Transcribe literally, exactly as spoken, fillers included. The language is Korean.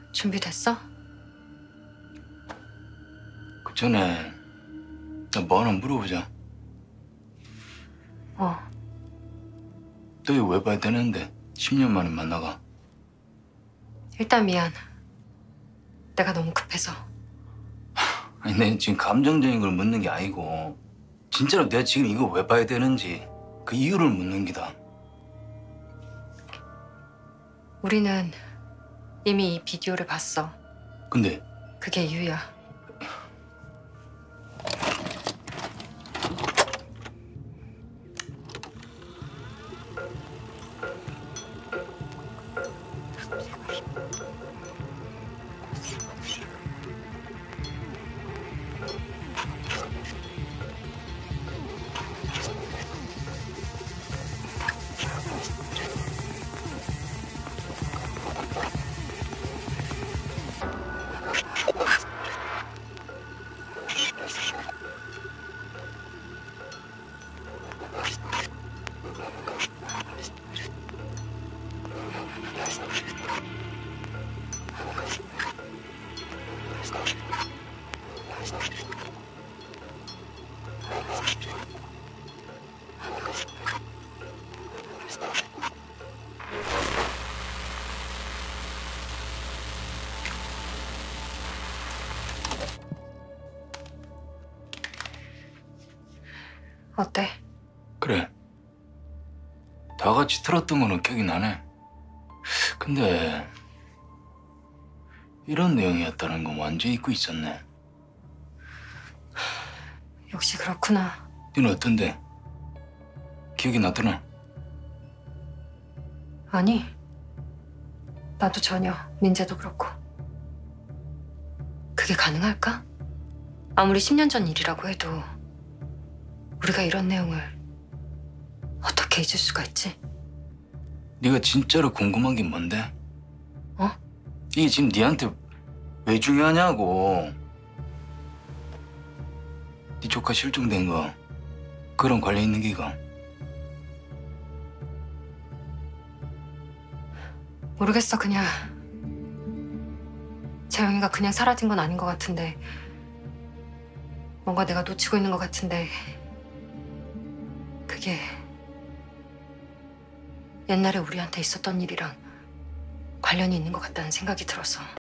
준비됐어? 그 전에 나 뭐 하나 물어보자. 어. 너 이거 왜 봐야 되는데 십 년 만에 만나가? 일단 미안. 내가 너무 급해서. 아니 내 지금 감정적인 걸 묻는 게 아니고 진짜로 내가 지금 이거 왜 봐야 되는지 그 이유를 묻는 기다. 우리는 이미 이 비디오를 봤어. 근데 그게 이유야. 어때? 그래. 다 같이 들었던 거는 기억이 나네. 근데 이런 내용이었다는 건 완전히 잊고 있었네. 역시 그렇구나. 너는 어떤데? 기억이 나더나? 아니. 나도 전혀. 민재도 그렇고. 그게 가능할까? 아무리 십 년 전 일이라고 해도 우리가 이런 내용을 어떻게 잊을 수가 있지? 네가 진짜로 궁금한 게 뭔데? 어? 이게 지금 네한테 왜 중요하냐고. 네 조카 실종된 거 그런 관련 있는 기가? 모르겠어. 그냥 재영이가 그냥 사라진 건 아닌 것 같은데 뭔가 내가 놓치고 있는 것 같은데 그게 옛날에 우리한테 있었던 일이랑 관련이 있는 것 같다는 생각이 들어서.